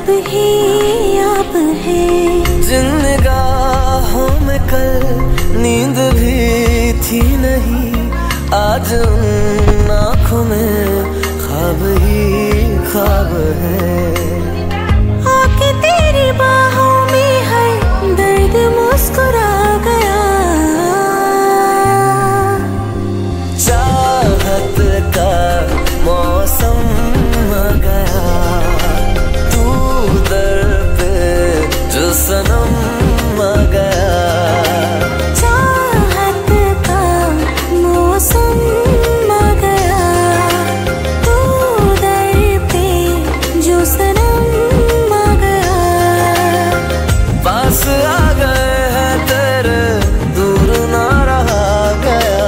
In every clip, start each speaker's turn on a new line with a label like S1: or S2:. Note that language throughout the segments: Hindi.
S1: अब ही आप है।
S2: जिन निगाहों में कल नींद भी थी नहीं, आज उन आँखों में ख्वाब ही ख्वाब है।
S1: आके तेरी बाहों में हर दर्द मुस्कुरा गया।
S2: चाहत का मौसम आ गया, तू दर पे जो सनम आ गया।
S1: चाहत का मौसम आ गया, तू दर पे जो सनम आ गया।
S2: पास आ गए हैं तेरे, दूर ना रहा गया।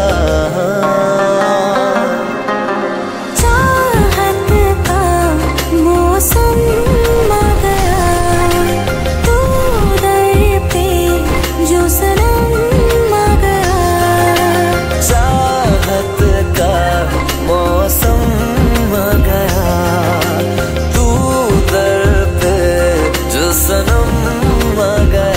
S1: चाहत का मौसम आ गया, तू दर पे जो सनम आ गया।
S2: चाहत का मौसम आ गया, तू दर पे जो सनम आ गया।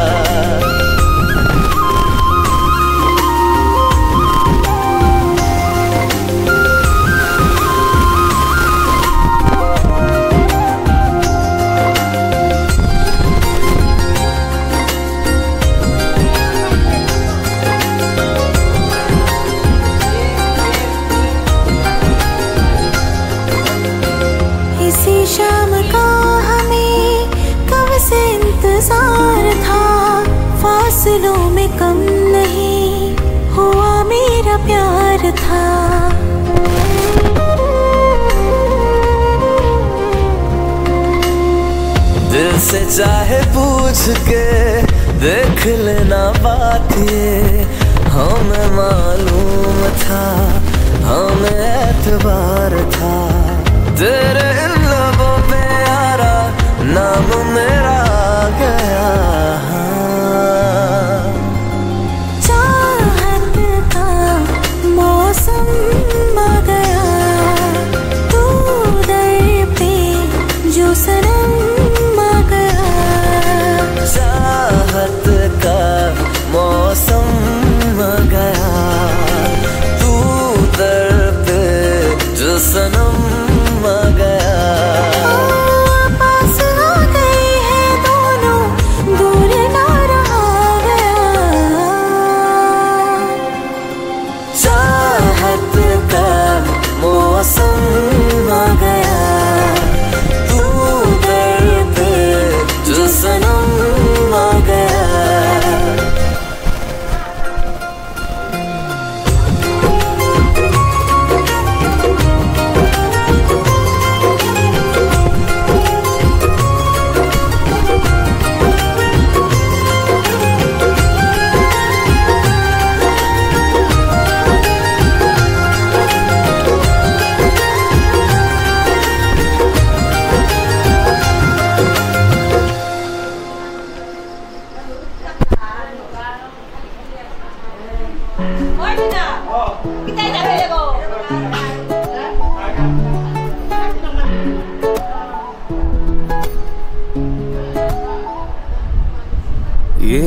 S1: इसी शाम का हमें कब से इंतजार था। फासलों में कम नहीं हुआ मेरा प्यार था।
S2: दिल से चाहे पूछ के देख लेना बात ये, हमें मालूम था, हमें एतबार था। तेरे इन लबों पे यारा नाम मेरा आ गया।
S1: चाहत का मौसम आ गया, तू दर पे जो सनम आ गया।
S2: चाहत का मौसम आ गया, तू दर पे जो सनम आ गया।
S1: पास आ गए हैं दोनों, दूर ना रहा गया।
S2: चाहत का मौसम आ गया, तू दर पे जो सनम आ गया। ये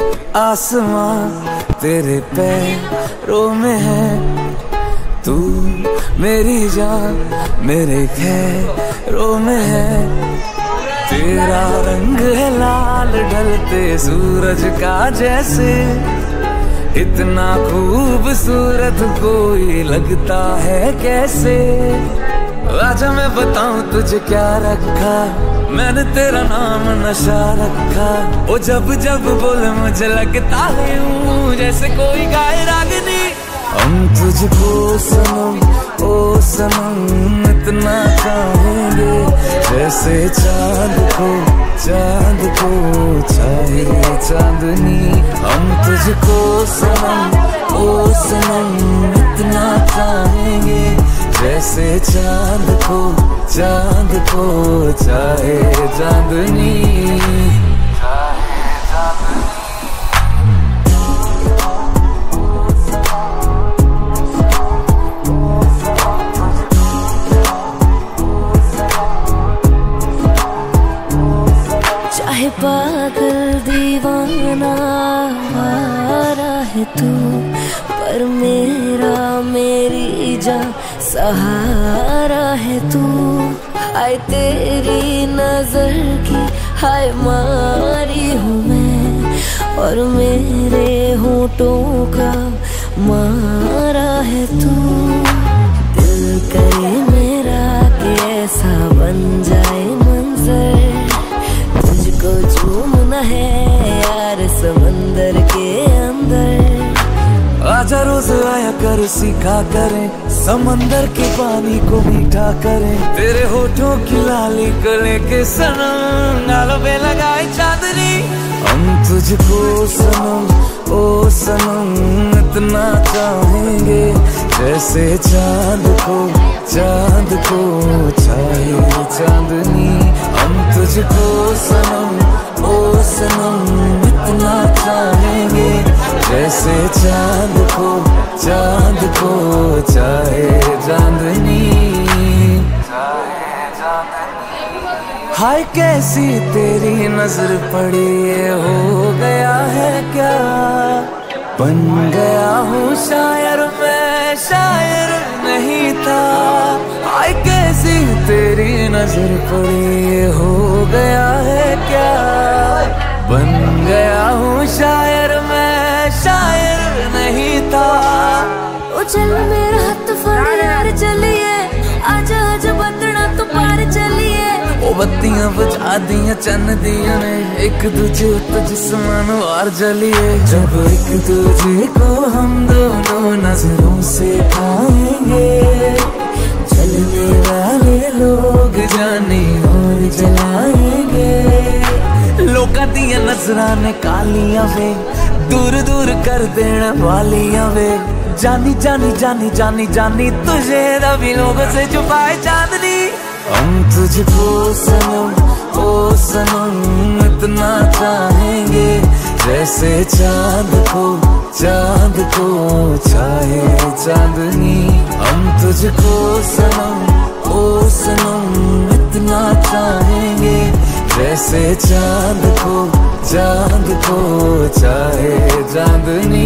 S2: आसमां तेरे पैरों में है, तू मेरी जान मेरे खैरों में है। तेरा रंग है लाल ढलते सूरज का जैसे, इतना खूबसूरत कोई लगता है कैसे। आजा मैं बताऊं तुझे क्या रखा, मैंने तेरा नाम नशा रखा। ओ जब जब बोले मुझे लगता है यूं जैसे कोई गाए रागनी। हम तुझको सनम ओ सनम इतना चाहेंगे, जैसे चांद को चाहे चांदनी। हम तुझको सनम ओ सनम इतना चाहेंगे, जैसे चांद को चाहे चांदनी।
S1: पर मेरी जान सहारा है तू। आए तेरी नजर की हाय मारी हूँ मैं, और मेरे होठों का मारा है तू। दिल करे मेरा कि ऐसा बन जाए मंजर, तुझको झूमना है यार समंदर के अंदर।
S2: आजा रोज आया कर सीखा करें, समंदर के पानी को मीठा करें। तेरे होठों की लाली गले के सनम, गालों पे लगाए चांदनी। हम तुझको सनम ओ सनम इतना चाहेंगे, जैसे चांद को चाहे चांदनी। हम तुझको सनम ओ सनम इतना चाहेंगे, जैसे चांद को चाहे चांदनी। हाय कैसी तेरी नजर पड़ी, ये हो गया है क्या? बन गया हूँ शायर मैं, शायर नहीं था। हाय कैसी तेरी नजर पड़ी, ये हो गया है क्या? बन गया हूँ शायर मैं, शायर नहीं था।
S1: ओ चल मेरा हाथ फड़ यार चलिए, आजा आजा बंदना तो पार चलिए।
S2: ओ बत्तियां बुझा दिया चन्न दिया ने, एक दूजे तो जिस्मान वार जलिए। जब एक दूजे को हम दोनों नजरों से खाएंगे, जलने वाले लोग जाने और जलाएंगे। लोका दिया नजरां ने कालियां वे, दूर दूर कर देने वालियां वे। जानी जानी जानी जानी जानी तुझे रवि लोगों से छुपाए चांदनी। हम तुझको सनम ओ सनम इतना चाहेंगे, जैसे चांद को चाहे चांदनी। हम तुझको सनम ओ सनम इतना चाहेंगे, जैसे चांद को चाहे चांदनी।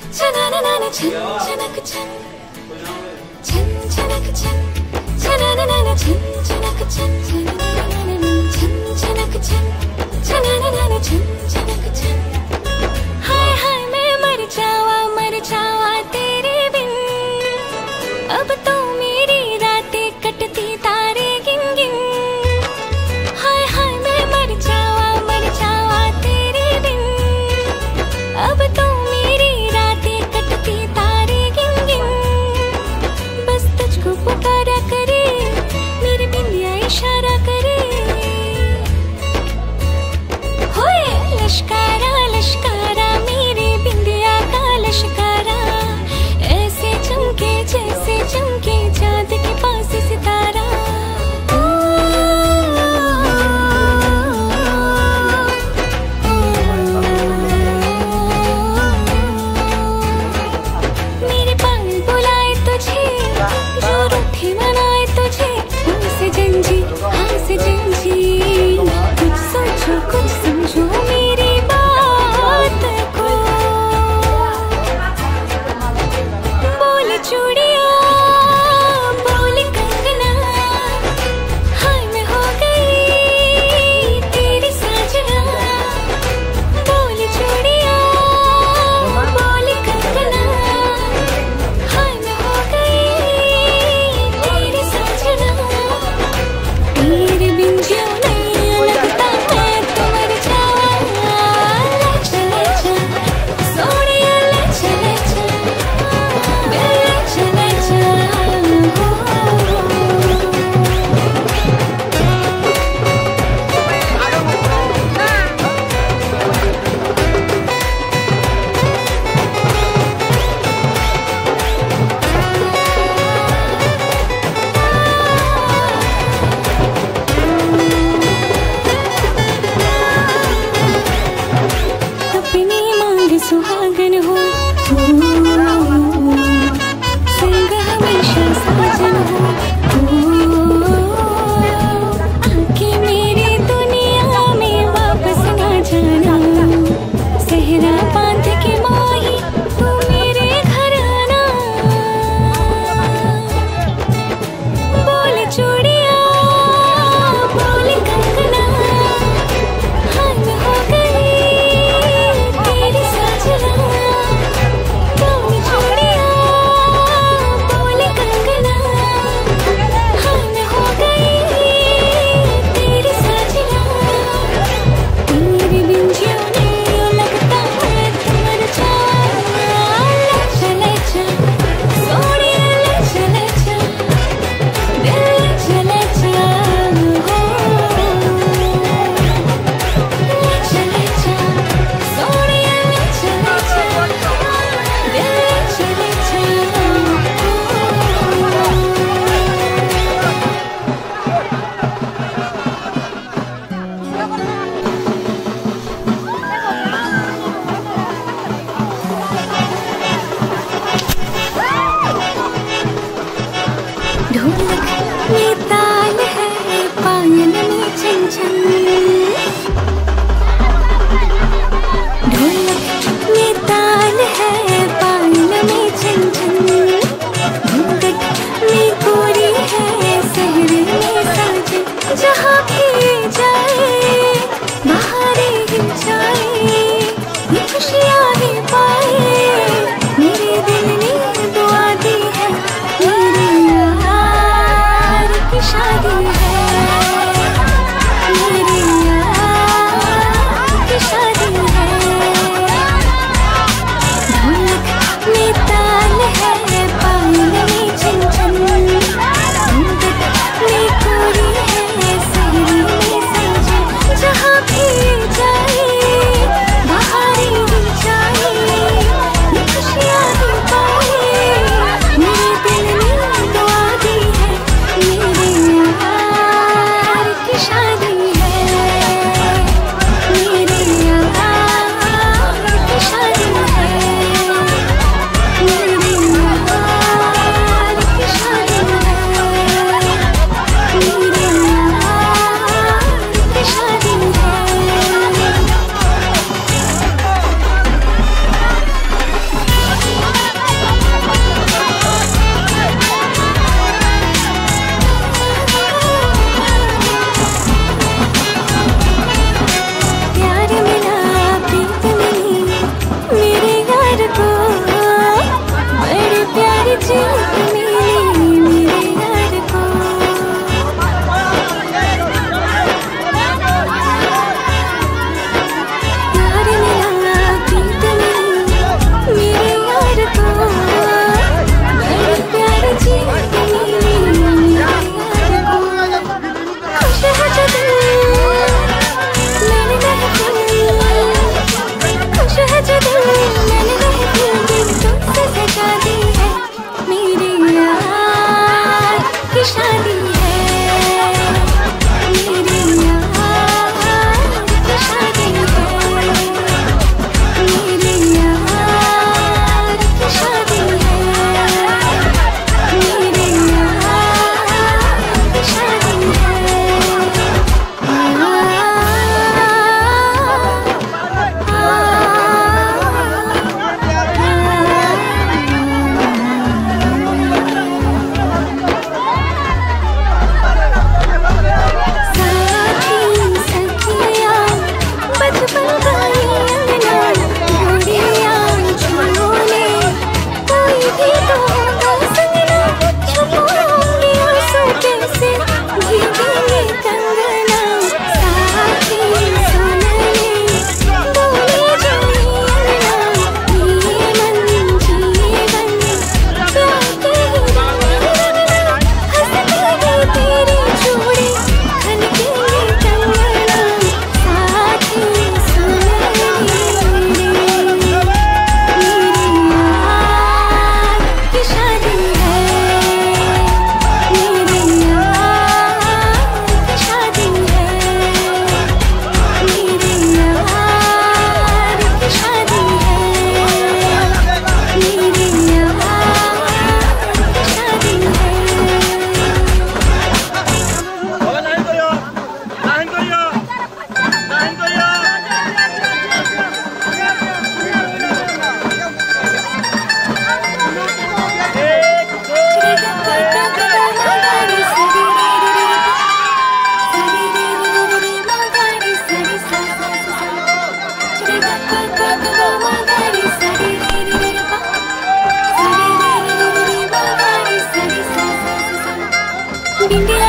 S1: छनाना छन छनक छन छन छनक छन छनाना छन छनक छन छन छनक छन छनाना छन छनक छन। हाय हाय मैं मर जावा तेरे बिन, अब तो मेरी रातें कटती तारे गिन गिन। हाय हाय मैं मर जावा तेरे बिन, अब तो मेरी रातें कटती तारे गिन गिन। बस तुझको पुकारा करे मेरी बिंदिया इशारा करे। होए लश्कारा लश्कारा मेरी बिंदिया का लश्कारा।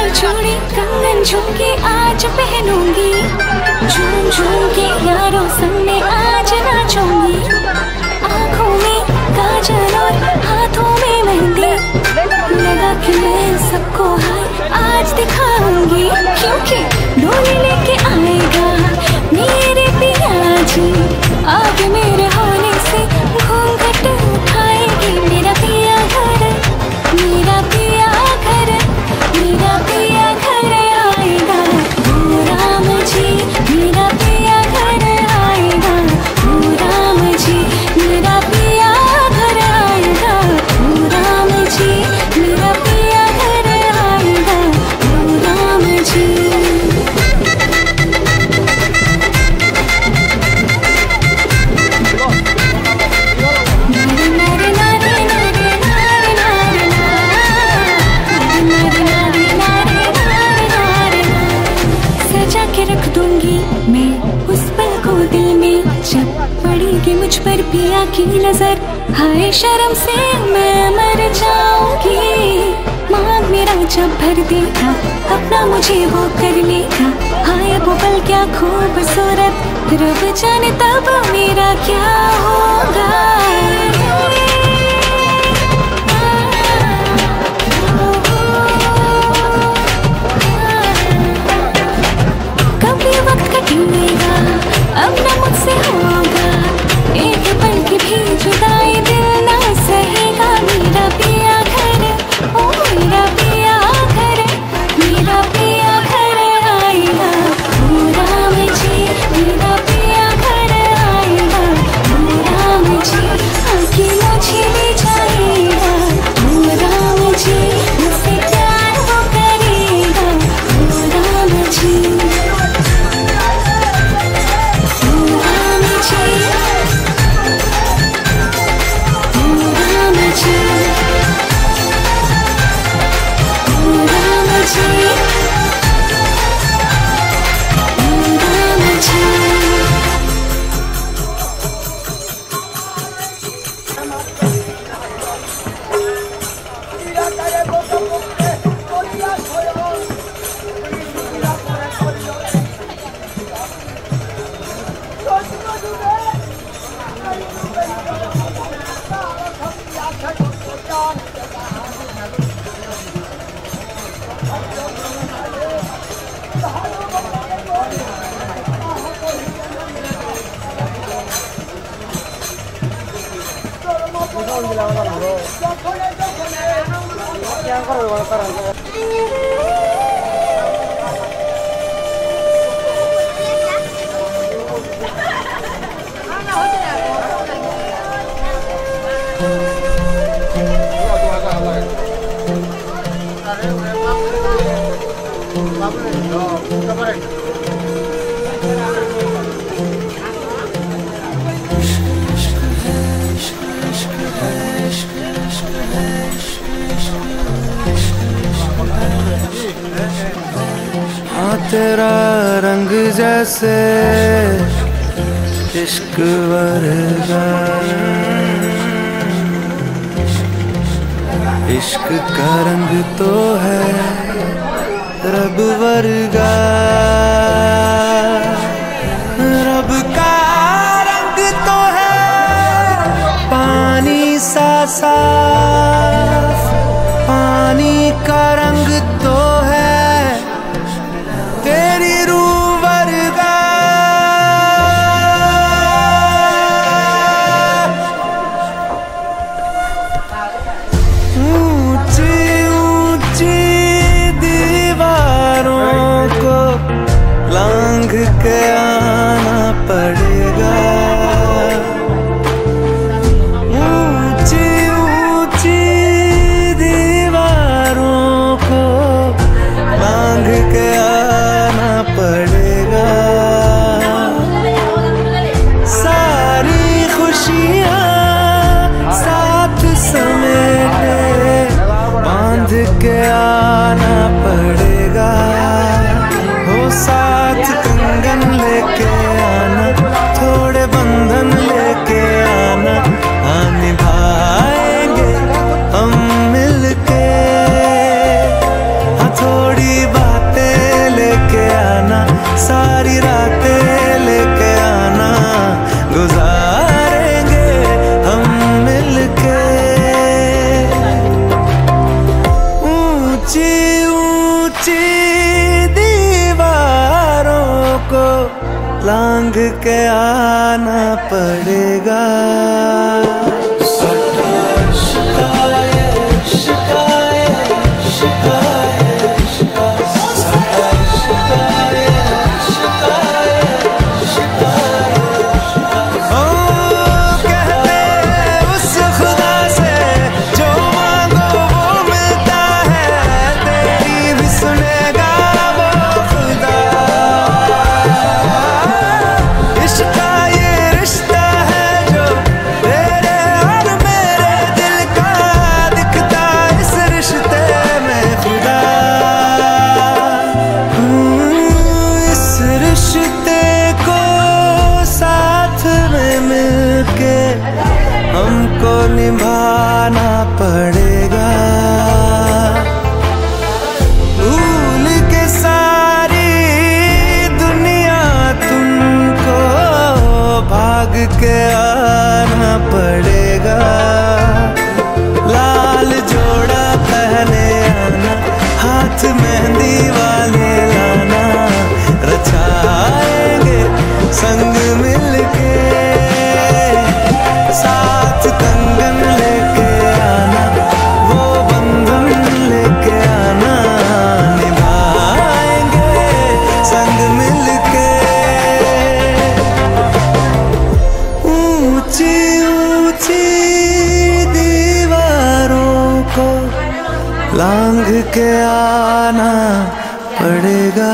S1: चूड़ी कंगन झुमके आज पहनूंगी, झूम झूम के यारों संग में आज नाचूंगी। आँखों में काजल और हाथों में मेहंदी लगा के मैं सबको हाय आज दिखाऊंगी, क्योंकि डोली लेके आएगा मेरे पिया जी। आगे मेरे होने से घूंघट उठाएगी मेरा पिया घर, मेरा पिया घर, मेरा पिया घर आएगा। ओ राम जी मेरा पिया घर आएगा, ओ राम जी मेरा पिया घर आएगा, ओ राम जी मेरा पिया घर आएगा, ओ राम जी। सजा के रख दूंगी मैं उस पल को दिल में, जब पड़ेगी मुझ पर पिया की नजर। हाय शर्म से मैं मर जाऊंगी, मांग मेरा जब भर देगा अपना मुझे वो कर लेगा। हाय वो पल क्या खूबसूरत, रब जाने तब मेरा क्या होगा। कभी वक्त कटेगा अब न मुझसे होगा, एक पल की भी जुदाई दिल ना सहेगा। मेरा पिया घर, ओ मेरा पिया घर, मेरा पिया घर आएगा, ओ राम जी मेरा पिया घर आएगा, ओ राम जी आके मुझे ले जाएगा, ओ राम जी मुझसे प्यार वो करेगा, ओ राम जी, ओ राम जी, ओ राम जी, ओ राम जी, ओ राम जी।
S2: तेरा रंग जैसे इश्क वर्गा, इश्क का रंग तो है रब वर्गा, रब का रंग तो है पानी सा साफ, पानी का रंग तो है तेरी रूह वर्गा। ऊंची ऊंची दीवारों को लांघ के आना पड़ेगा, ऊंची ऊंची दीवारों को लांघ के पड़ेगा। सारी खुशियाँ साथ समेटे बांध के आना पड़ेगा, हो साथ कंगन ले
S3: पड़ेगा। हमको निभाना पड़ेगा। भूल के सारी दुनिया तुमको भाग के आना पड़ेगा। लाल जोड़ा पहने आना, हाथ मेहंदी वाले लाना, रचाएंगे संग मिलके, साथ कंगन लेके आना, वो बंधन लेके आना, निभाएंगे संग मिलके। ऊंची ऊंची दीवारों को लांघ के आना पड़ेगा।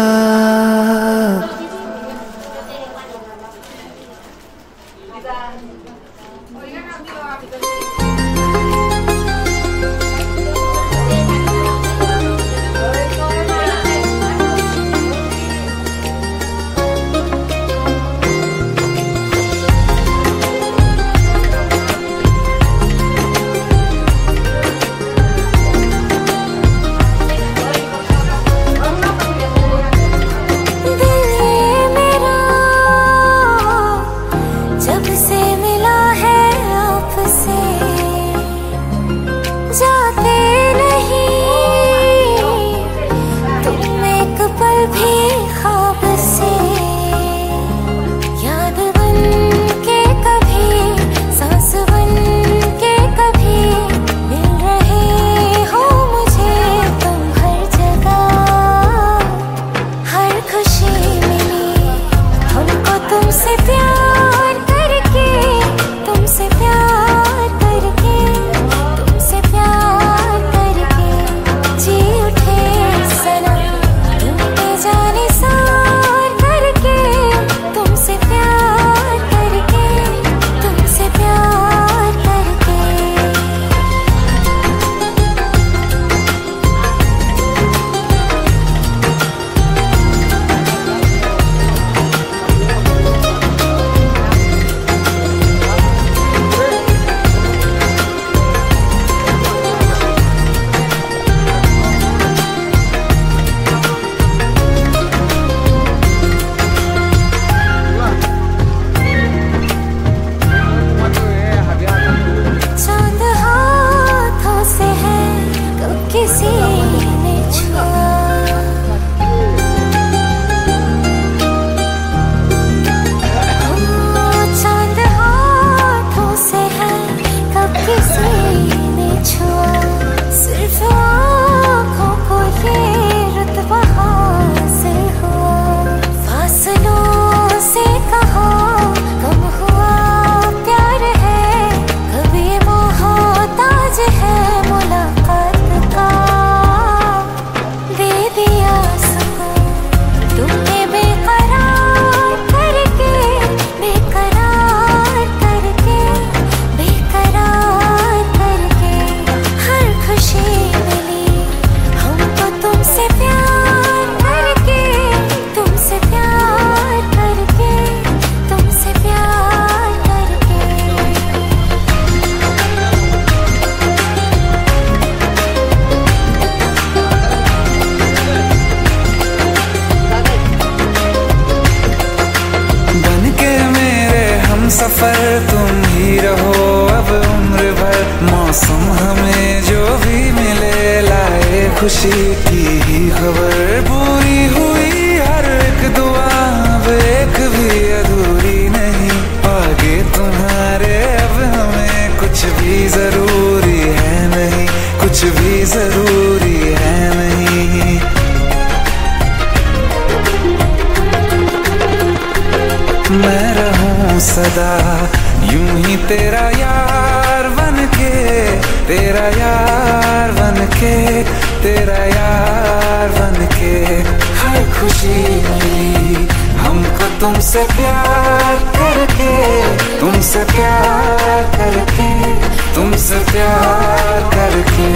S2: सफर तुम ही रहो अब उम्र भर, मौसम हमें जो भी मिले लाए खुशी की ही खबर। पूरी हुई हर एक दुआ अब एक भी अधूरी नहीं, और
S3: जरूरी है नहीं। मैं रहूं सदा यूं ही तेरा यार बनके, तेरा यार बनके, तेरा यार बनके। हर खुशी मिली हमको तुमसे प्यार करके, तुमसे प्यार करके, तुमसे प्यार करके।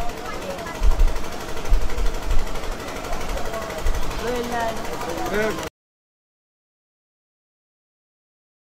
S4: Lên